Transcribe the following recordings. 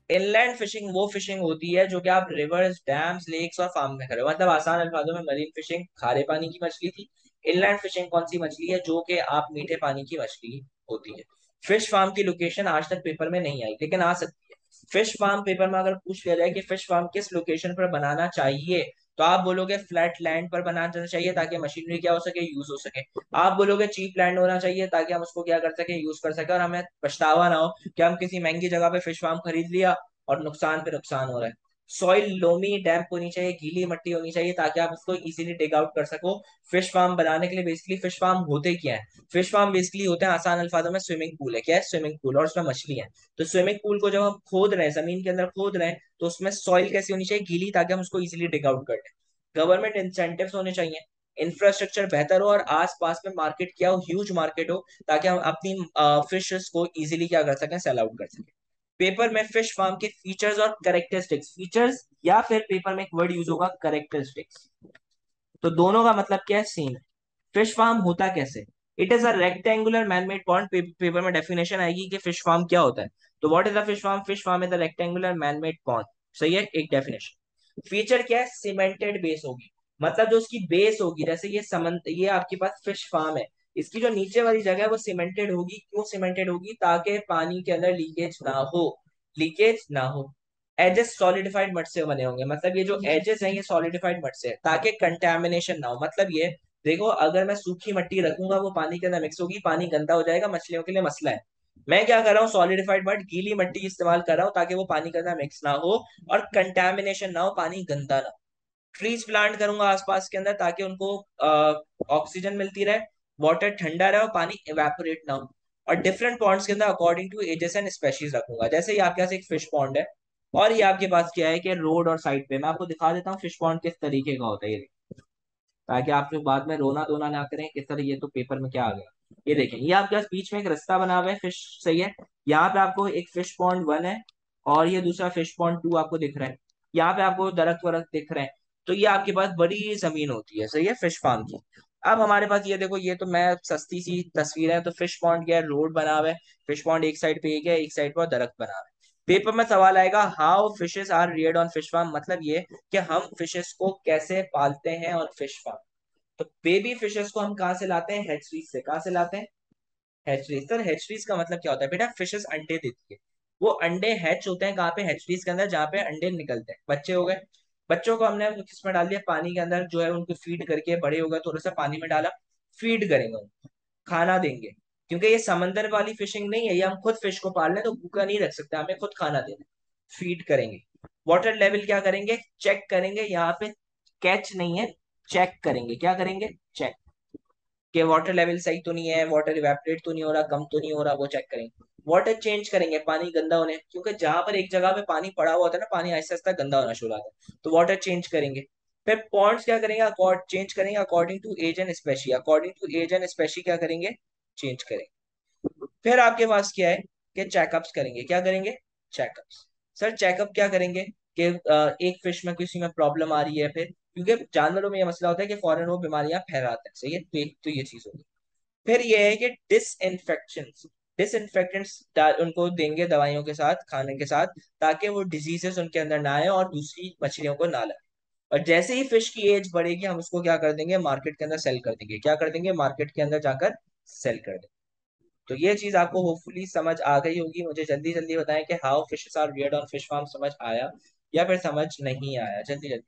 Inland fishing वो fishing होती है जो कि आप रिवर्स, डैम्स, लेक्स और फार्म में करो। मतलब आसान अल्फाजों में मरीन फिशिंग खारे पानी की मछली थी। इनलैंड फिशिंग कौन सी मछली है? जो कि आप मीठे पानी की मछली होती है। फिश फार्म की लोकेशन आज तक पेपर में नहीं आई, लेकिन आ सकती है। फिश फार्म पेपर में अगर पूछ लिया जाए कि फिश फार्म किस लोकेशन पर बनाना चाहिए, तो आप बोलोगे फ्लैट लैंड पर बनाना चाहिए ताकि मशीनरी क्या हो सके, यूज हो सके। आप बोलोगे चीप लैंड होना चाहिए ताकि हम उसको क्या कर सके, यूज कर सके, और हमें पछतावा ना हो कि हम किसी महंगी जगह पे फिश फार्म खरीद लिया और नुकसान पे नुकसान हो रहा है। सॉइल लोमी डैम्प होनी चाहिए, गीली मिट्टी होनी चाहिए ताकि आप उसको इजीली डिग आउट कर सको। फिश फार्म बनाने के लिए बेसिकली फिश फार्म होते क्या है? फिश फार्म बेसिकली होते हैं आसान अल्फाजों में स्विमिंग पूल है। क्या है? स्विमिंग पूल, और उसमें मछली है। तो स्विमिंग पूल को जब हम खोद रहे हैं, जमीन के अंदर खोद रहे हैं, तो उसमें सॉइल कैसी होनी चाहिए? गीली, ताकि हम उसको इजीली डिग आउट कर लें। गवर्नमेंट इंसेंटिव्स होने चाहिए, इंफ्रास्ट्रक्चर बेहतर हो और आसपास में मार्केट क्या हो, ह्यूज मार्केट हो, ताकि हम अपनी फिशेस को इजीली क्या कर सकें, सेल आउट कर सकें। पेपर में फिश फार्म के फीचर्स और करेक्टरिस्टिक्स, फीचर्स या फिर पेपर में एक वर्ड यूज होगा करेक्टरिस्टिक्स, तो दोनों का मतलब क्या है, सेम। फिश फार्म होता कैसे? It is a rectangular manmade pond. Paper में डेफिनेशन आएगी कि फिश फार्म क्या होता है। तो what is a fish farm? Fish farm is a rectangular manmade pond. सही है, एक डेफिनेशन। फीचर क्या है? सीमेंटेड बेस होगी। मतलब जो उसकी बेस होगी, जैसे ये समंद, ये आपके पास फिश फार्म है, इसकी जो नीचे वाली जगह है वो सीमेंटेड होगी। क्यों सीमेंटेड होगी? ताकि पानी के अंदर लीकेज ना हो, लीकेज ना हो। एजेस सॉलिडिफाइड मड से बने होंगे, मतलब ये जो एजेस हैं ये सॉलिडिफाइड मड से है, ताकि कंटेमिनेशन ना हो। मतलब ये देखो, अगर मैं सूखी मिट्टी रखूंगा वो पानी के अंदर मिक्स होगी, पानी गंदा हो जाएगा, मछलियों के लिए मसला है। मैं क्या कर रहा हूँ, सॉलिडिफाइड मड, गीली मिट्टी इस्तेमाल कर रहा हूँ ताकि वो पानी के अंदर मिक्स ना हो और कंटेमिनेशन ना हो, पानी गंदा ना हो। ट्रीज प्लांट करूंगा आसपास के अंदर ताकि उनको ऑक्सीजन मिलती रहे, वाटर ठंडा रहे और पानी इवेपोरेट ना हो। और डिफरेंट पॉन्ड्स के अंदर according to ages and species रखूंगा। जैसे ये आपके पास एक फिश पॉन्ड है, और ये आपके पास क्या है कि रोड और साइड पे, मैं आपको दिखा देता हूँ फिश पॉन्ड किस तरीके का होता है ये, ताकि आप फिर बाद में रोना धोना ना करें कि सर ये तो पेपर में क्या आ गया। ये देखें, ये आपके पास बीच में एक रास्ता बना हुआ है फिश, सही है। यहाँ पे आपको एक फिश पॉन्ड 1 है, और ये दूसरा फिश पॉन्ड 2 आपको दिख रहा है। यहाँ पे आपको दरख्त वरख्त दिख रहे हैं। तो ये आपके पास बड़ी जमीन होती है, सही है, फिश फार्म की। अब हमारे पास ये देखो, ये तो मैं सस्ती सी तस्वीर है। तो फिश पॉन्ड क्या है, रोड बना हुआ है। फिश पॉन्ड एक साइड पे एक है, एक साइड पर दरख्त बना हुआ है। पेपर में सवाल आएगा, how fishes are reared on fish farm, मतलब ये कि हम फिशेस को कैसे पालते हैं और फिश फार्म। तो बेबी फिशेस को हम कहाँ से लाते हैं? हैचरीज से। कहाँ से लाते हैं? हैचरीज। सर हैचरीज का मतलब क्या होता है? बेटा फिशेस अंडे देती है। वो अंडे हैच होते हैं कहाँ पे? हैचरीज के अंदर, जहाँ पे अंडे निकलते हैं, बच्चे हो गए। बच्चों को हमने किसमें डाल दिया? पानी के अंदर, जो है उनको फीड करके बड़े हो गए, थोड़ा सा पानी में डाला, फीड करेंगे उनको, खाना देंगे। क्योंकि ये समंदर वाली फिशिंग नहीं है, ये हम खुद फिश को पाल रहे हैं, तो भूखा नहीं रख सकते, हमें खुद खाना देना है। फीड करेंगे। वाटर लेवल क्या करेंगे? चेक करेंगे। यहाँ पे कैच नहीं है, चेक करेंगे। क्या करेंगे? चेक, कि वाटर लेवल सही तो नहीं है, वाटर इवेपोरेट तो नहीं हो रहा, कम तो नहीं हो रहा, वो चेक करेंगे। वाटर चेंज करेंगे, पानी गंदा होने, क्योंकि जहां पर एक जगह पे पानी पड़ा हुआ होता है ना, पानी आहिस्ता आहिस्ता गंदा होना शुरू होता है, तो वाटर चेंज करेंगे। फिर पॉन्ड्स क्या करेंगे? अकॉर्ड चेंज करेंगे according to age and specie. According to age and specie क्या करेंगे? चेंज करेंगे। फिर आपके पास क्या है कि चेकअप्स करेंगे। क्या करेंगे? चेकअप्स। सर चेकअप क्या करेंगे? कि एक फिश में किसी में प्रॉब्लम आ रही है, फिर क्योंकि जानवरों में यह मसला होता है कि फौरन वो बीमारियां फैलाते हैं, सही है, तो ये चीज होगी। फिर ये है कि डिसइंफेक्टेंट्स उनको देंगे दवाइयों के साथ, खाने के साथ, ताकि वो डिजीजेस उनके अंदर ना आए और दूसरी मछलियों को ना लाए। और जैसे ही फिश की एज बढ़ेगी, हम उसको क्या कर देंगे? मार्केट के अंदर सेल कर देंगे। क्या कर देंगे? मार्केट के अंदर जाकर सेल कर देंगे। तो ये चीज आपको होपफुली समझ आ गई होगी। मुझे जल्दी जल्दी बताएं कि how fishes are reared on fish farm समझ आया या फिर समझ नहीं आया, जल्दी जल्दी।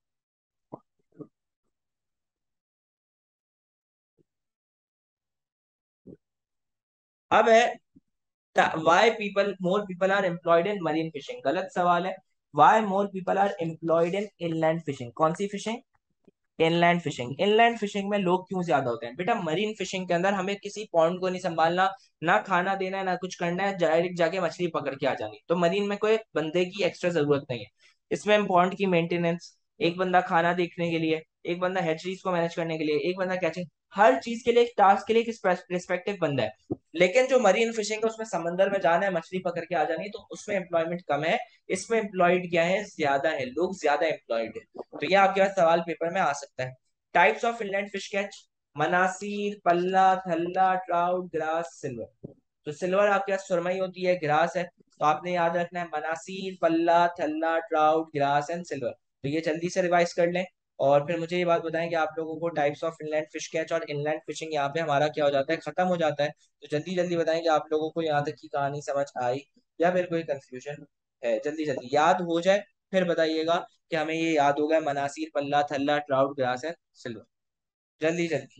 अब है, why people more people are employed in marine fishing, गलत सवाल है। Why more people are employed in inland fishing? कौन सी fishing? Inland fishing. Inland fishing में लोग क्यों ज्यादा होते हैं? बेटा मरीन फिशिंग के अंदर हमें किसी पॉन्ड को नहीं संभालना, ना खाना देना है, ना कुछ करना है, डायरेक्ट जाके मछली पकड़ के आ जानी। तो मरीन में कोई बंदे की एक्स्ट्रा जरूरत नहीं है। इसमें पॉन्ड की मेंटेनेंस, एक बंदा खाना देखने के लिए, एक बंदा हैचरीज को मैनेज करने के लिए, एक बंदा कैचिंग, हर चीज के लिए, एक टास्क के लिए एक रिस्पेक्टिव बंदा है। लेकिन जो मरीन फिशिंग है उसमें समंदर में जाना है, मछली पकड़ के आ जानी है, तो उसमें एम्प्लॉयमेंट कम है। इसमें एम्प्लॉयड क्या है? ज्यादा है, लोग ज्यादा एम्प्लॉयड है। तो ये आपके पास सवाल पेपर में आ सकता है। Types of inland fish catch, मनासीर, पल्ला, थल्ला, ट्राउट, ग्रास, सिल्वर। तो सिल्वर आपके पास सुरमई होती है, ग्रास है। तो आपने याद रखना है मनासीर, पल्ला, थल्ला, ट्राउट, ग्रास एंड सिल्वर। तो ये जल्दी से रिवाइज कर लें। और फिर मुझे ये बात बताएं कि आप लोगों को types of inland fish catch और इनलैंड फिशिंग यहाँ पे हमारा क्या हो जाता है, खत्म हो जाता है। तो जल्दी जल्दी बताएं कि आप लोगों को यहाँ तक की कहानी समझ आई या फिर कोई कंफ्यूजन है। जल्दी जल्दी याद हो जाए फिर बताइएगा कि हमें ये याद हो गया, मनासीर, पल्ला, थल्ला, ट्राउट, ग्रास एंड सिल्वर। जल्दी जल्दी।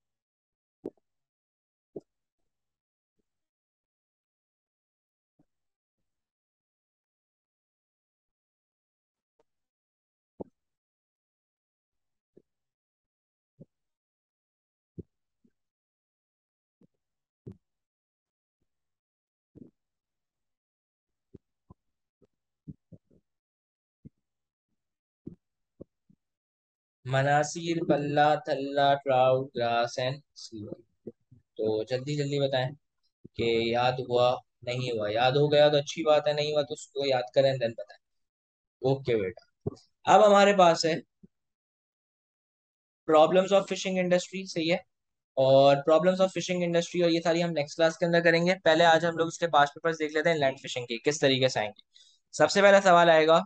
मनासीर, पल्ला, थल्ला, ट्राउट, ग्रास एंड सिल्वर। तो जल्दी जल्दी बताएं कि याद हुआ, नहीं हुआ। याद हो गया तो अच्छी बात है, नहीं हुआ तो उसको याद करें देन बताएं। ओके बेटा। अब हमारे पास है प्रॉब्लम्स ऑफ फिशिंग इंडस्ट्री, सही है। और प्रॉब्लम्स ऑफ फिशिंग इंडस्ट्री और ये सारी हम नेक्स्ट क्लास के अंदर करेंगे। पहले आज हम लोग इसके पास्ट पेपर्स देख लेते हैं लैंड फिशिंग के किस तरीके से आएंगे। सबसे पहला सवाल आएगा,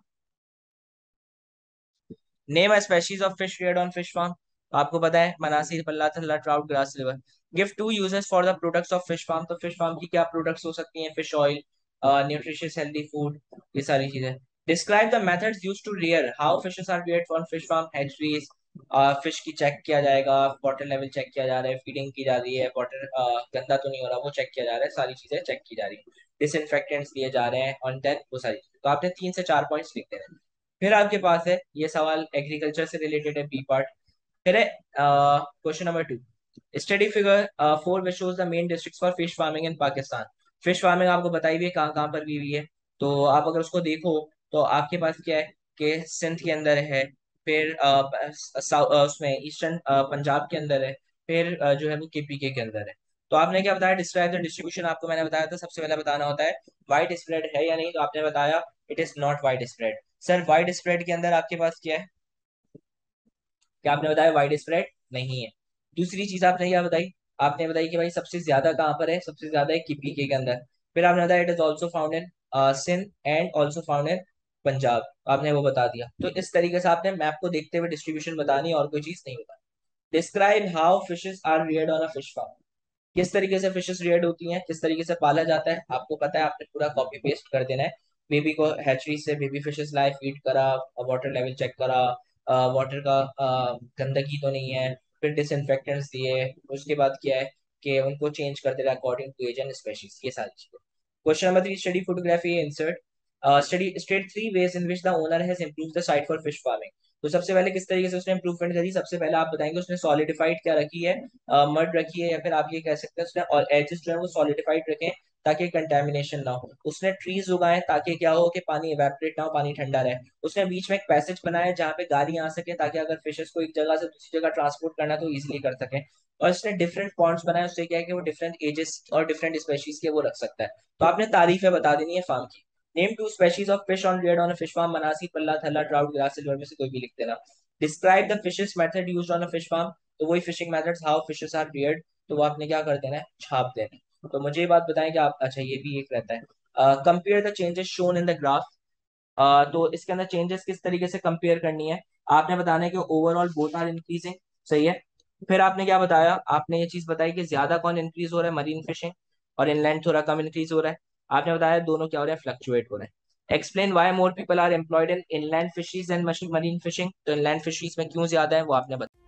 name a species of fish reared on fish farm. आपको पता है मनासीर, पल्ला, थल्ला, trout, grass, silver. Give two uses for the products of fish farm. तो फिश फार्म की क्या प्रोडक्ट्स हो सकती हैं, fish oil, nutritious healthy food, ये सारी चीजें। Describe the methods used to rear, how fishes are reared for fish farm, hatcheries, fish की चेक किया जाएगा, वाटर लेवल चेक किया जा रहा है, फीडिंग की जा रही है, वाटर गंदा तो नहीं हो रहा वो चेक किया जा रहा है, सारी चीजें चेक की जा रही है, डिसइंफेक्टेंट्स दिए जा रहे हैं ऑन देन, वो सारी चीजें। तो आपने 3 से 4 पॉइंट्स लिख देने हैं। फिर आपके पास है ये सवाल एग्रीकल्चर से रिलेटेड है, बी पार्ट। फिर है question number 2, study figure 4 which shows the main districts for fish farming in Pakistan. Fish farming आपको बताई हुई है कहाँ कहाँ पर भी हुई है। तो आप अगर उसको देखो तो आपके पास क्या है कि सिंध के अंदर है, फिर उसमें ईस्टर्न पंजाब के अंदर है, फिर जो है वो केपीके के अंदर है। तो आपने क्या बताया, डिस्क्राइब द डिस्ट्रीब्यूशन। आपको मैंने बताया था सबसे पहले बताना होता है वाइड स्प्रेड है या नहीं, तो आपने बताया it is not widespread. Sir widespread के अंदर आपके पास क्या है, क्या आपने बताया वाइड स्प्रेड नहीं है। दूसरी चीज आपने क्या बताई, आपने बताई कि भाई सबसे ज्यादा कहाँ पर है, सबसे ज्यादा है केपीके के अंदर। फिर आपने बताया it is also found in Sindh and also found in Punjab, आपने वो बता दिया। तो इस तरीके से आपने मैप को देखते हुए डिस्ट्रीब्यूशन बतानी है और कोई चीज नहीं बतानी। Describe how fishes are reared on a fish farm. किस तरीके से फिशेस रियर्ड होती हैं, किस तरीके से पाला जाता है, आपको पता है, आपने पूरा कॉपी पेस्ट कर देना है। बेबी को हैचरी से बेबी फिशेस लाए, फीड करा, वाटर लेवल चेक करा, वाटर का गंदगी तो नहीं है, फिर डिसइंफेक्टेंट्स दिए, उसके बाद क्या है कि उनको चेंज करते रहे according to age and species, ये सारी चीजें। Question number 3, study photography insert. Study state 3 ways in which the owner has improve the site for fish farming. तो सबसे पहले किस तरीके से उसने इम्प्रूवमेंट करी, सबसे पहले आप बताएंगे उसने सॉलिडिफाइड क्या रखी है, मड रखी है, या फिर आप ये कह सकते हैं उसने और एजेस जो है वो सॉलिडिफाइड रखे ताकि कंटेमिनेशन ना हो। उसने ट्रीज उगाए ताकि क्या हो कि पानी इवेपोरेट ना हो, पानी ठंडा रहे। उसने बीच में एक पैसेज बनाया जहाँ पे गाड़ी आ सके ताकि अगर फिशेस को एक जगह से दूसरी जगह ट्रांसपोर्ट करना है तो इजिली कर सके। और इसने डिफरेंट पॉन्ड्स बनाए, उससे क्या है कि वो डिफरेंट एजेस और डिफरेंट स्पेशीज के वो रख सकता है। तो आपने तारीफें बता देनी है फार्म की। Name two species of fish on reared on a fish farm, मनासी, पल्ला, थल्ला, ट्राउट, ग्रास, सिल्वर में से कोई भी लिख देना। Describe the fishes method used on a fish farm. तो वही fishing methods, how fishes are reared, तो वो आपने क्या कर देना है, छाप देना है। तो मुझे ये बात बताएं कि आप, अच्छा ये भी एक रहता है, compare the changes shown in the graph. तो इसके अंदर चेंजेस किस तरीके से कंपेयर करनी है, आपने बताना है कि ओवरऑल बोथ आर इंक्रीजिंग, सही है। फिर आपने क्या बताया, आपने ये चीज बताई कि ज्यादा कौन इंक्रीज हो रहा है, मरीन फिशिंग, और इनलैंड थोड़ा कम इंक्रीज हो रहा है। आपने बताया दोनों क्या हो रहा है, फ्लक्चुएट हो रहे हैं। Explain why more people are employed in inland fisheries and marine fishing. तो इनलैंड फिशरीज में क्यों ज्यादा है वो आपने बताया।